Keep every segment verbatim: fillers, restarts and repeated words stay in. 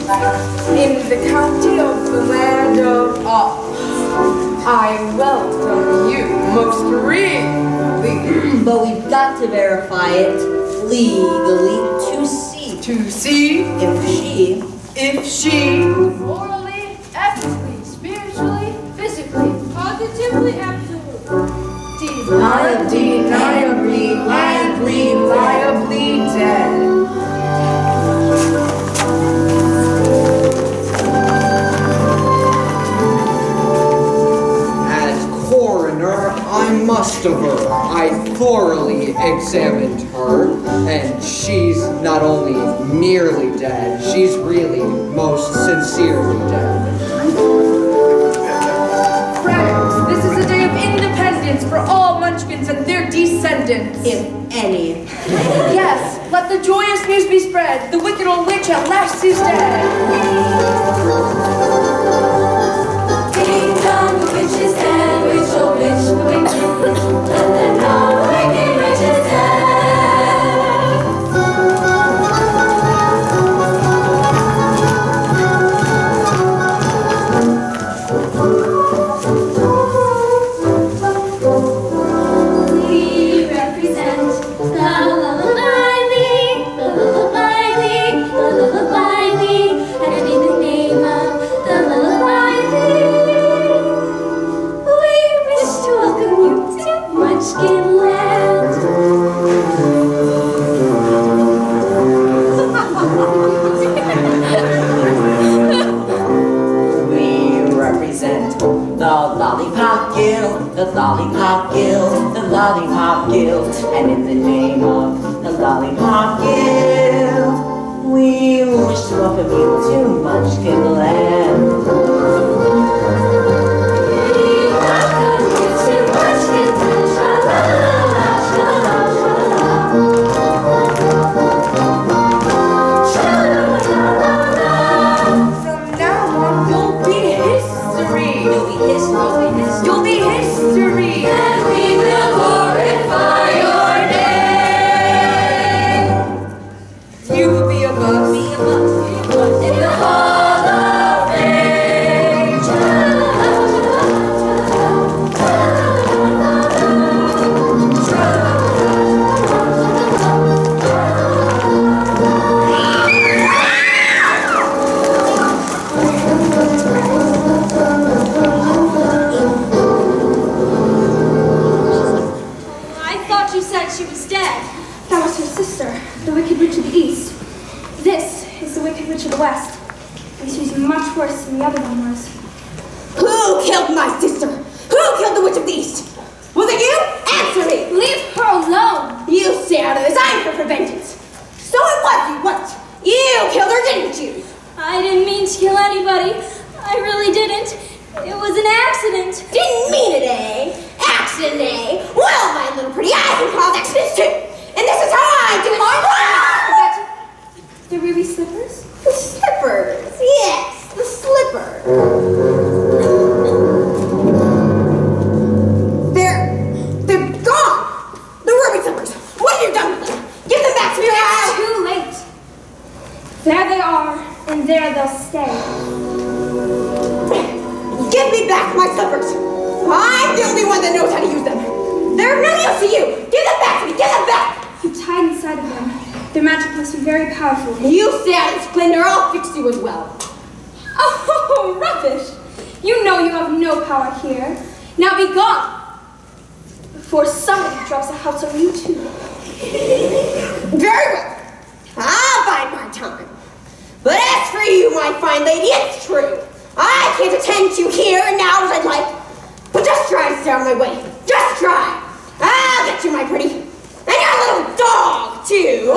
in the county of the land of Oz. I welcome you most really. But we've got to verify it legally to see. To see if she, if she, morally, ethically, spiritually, physically, positively, absolutely, deniably, deniably, liably, liably dead. I must aver, I thoroughly examined her, and she's not only nearly dead, she's really most sincerely dead. Friends, this is a day of independence for all Munchkins and their descendants. If any. Yes, let the joyous news be spread. The wicked old witch at last is dead. Ding dong, the witch is dead, witch, oh witch, the witch. The Lollipop Guild, the Lollipop Guild, and in the name of the Lollipop Guild, we wish to welcome you to Munchkinland. From now on, you'll be history. You'll be history. You'll be history. And we will glorify your name. You will be above me, above me, above me. In the hall of fame. You said she was dead. That was her sister, the Wicked Witch of the East. This is the Wicked Witch of the West. And she's much worse than the other one was. Who killed my sister? Who killed the Witch of the East? Was it you? Answer me! Leave her alone! You stay out of this. I'm here for vengeance. So it was you, wasn't it? You killed her, didn't you? I didn't mean to kill anybody. I really didn't. It was an accident. Didn't mean it, eh? Accident, eh? Well, my little pretty, I can cause accidents too. And this is how I do mine. The ruby slippers? The slippers. Yes, the slippers. They're, they're gone. The ruby slippers. What have you done with them? Give them back to me now. Too late. There they are, and there they'll stay. Give me back my slippers. I'm the only one that knows how to use them. They're of no use to you. Give them back to me. Give them back. You tied inside of them. Their magic must be very powerful. You stay out of splendor. I'll fix you as well. Oh, rubbish. You know you have no power here. Now be gone. Before somebody drops a house on you too. Very well. I'll bide my time. But as for you, my fine lady, it's true. I can't attend to you here and now as I'd like. But just try to stay out of my way. Just try. I'll get you, my pretty. And your little dog, too.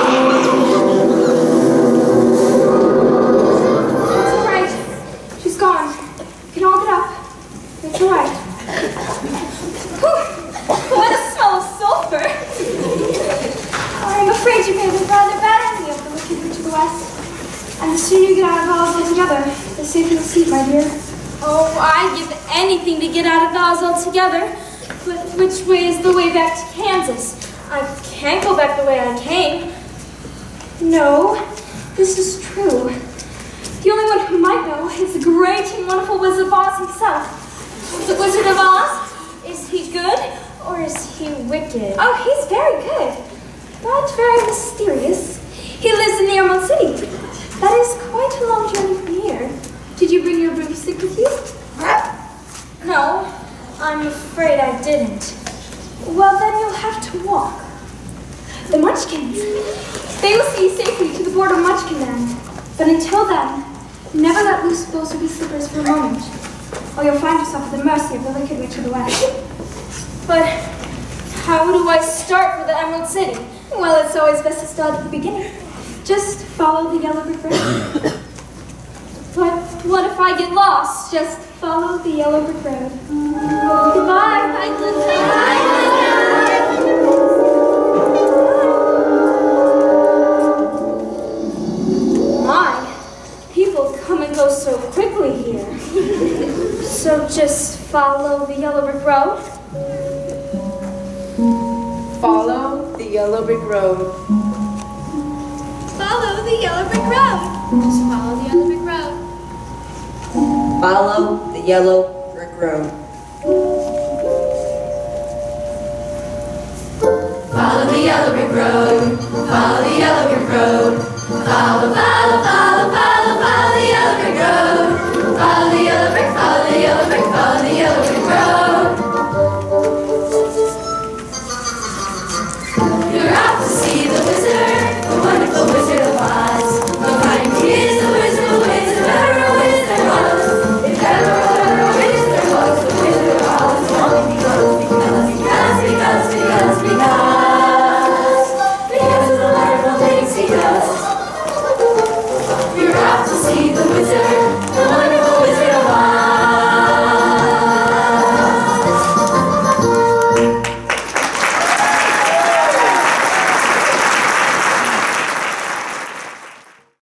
It's all right. She's gone. You can all get up. It's all right. Whew. What a smell of sulfur. I'm afraid you made a rather bad enemy of the Wicked Witch of the West. And the sooner you get out of Oz altogether, the safer you'll sleep, my dear. Oh, I'd give anything to get out of Oz altogether. But which way is the way back to Kansas? I can't go back the way I came. No, this is true. The only one who might know is the great and wonderful Wizard of Oz himself. The Wizard of Oz? Is he good or is he wicked? Oh, he's very good, but very mysterious. He lives in the Emerald City. That is quite a long journey from here. Did you bring your broomstick with you? No, I'm afraid I didn't. Well, then you'll have to walk. The Munchkins. They will see you safely to the border of Munchkinland. But until then, never let loose those ruby slippers for a moment, or you'll find yourself at the mercy of the wicked witch of the West. But how do I start for the Emerald City? Well, it's always best to start at the beginning. Just follow the yellow brick road. But what if I get lost? Just follow the yellow brick road. Goodbye. Bye, Glinda. My, people come and go so quickly here. So just follow the yellow brick road. Follow the yellow brick road. Follow the yellow brick road. Just follow the yellow brick road. Follow the yellow brick road. Follow the yellow brick road. Follow the yellow brick road. Follow, follow.